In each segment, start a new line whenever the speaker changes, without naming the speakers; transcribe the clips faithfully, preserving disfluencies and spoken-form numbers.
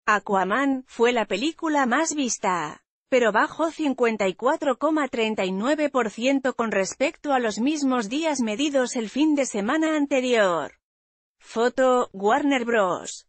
Aquaman fue la película más vista, pero bajó cincuenta y cuatro coma treinta y nueve por ciento con respecto a los mismos días medidos el fin de semana anterior. Foto, Warner Bros.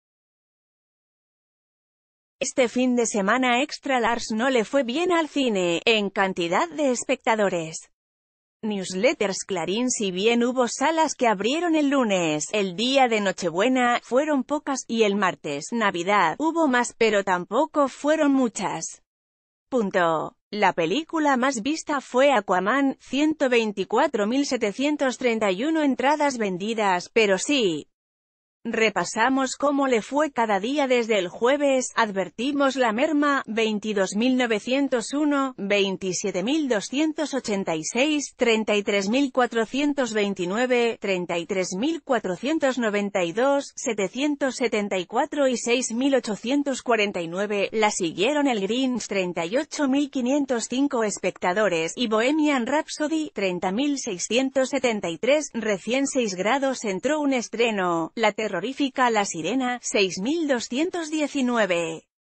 Este fin de semana Extra Large no le fue bien al cine, en cantidad de espectadores. Newsletters Clarín. Si bien hubo salas que abrieron el lunes, el día de Nochebuena, fueron pocas, y el martes, Navidad, hubo más, pero tampoco fueron muchas. Punto. La película más vista fue Aquaman, ciento veinticuatro mil setecientos treinta y uno entradas vendidas, pero sí. Repasamos cómo le fue cada día desde el jueves, advertimos la merma, veintidós mil novecientos uno, veintisiete mil doscientos ochenta y seis, treinta y tres mil cuatrocientos veintinueve, treinta y tres mil cuatrocientos noventa y dos, setecientos setenta y cuatro y seis mil ochocientos cuarenta y nueve, la siguieron El Grinch, treinta y ocho mil quinientos cinco espectadores, y Bohemian Rhapsody, treinta mil seiscientos setenta y tres, recién seis grados entró un estreno, la terrorífica La Sirena, seis mil doscientos diecinueve.